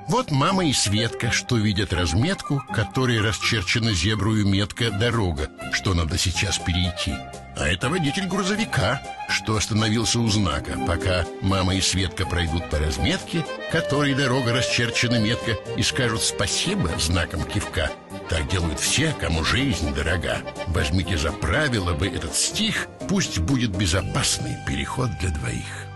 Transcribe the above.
Вот мама и Светка, что видят разметку, которой расчерчена зеброю метка дорога, что надо сейчас перейти. А это водитель грузовика, что остановился у знака, пока мама и Светка пройдут по разметке, которой дорога расчерчена метко, и скажут спасибо знаком кивка. Так делают все, кому жизнь дорога. Возьмите за правило вы этот стих, пусть будет безопасный переход для двоих.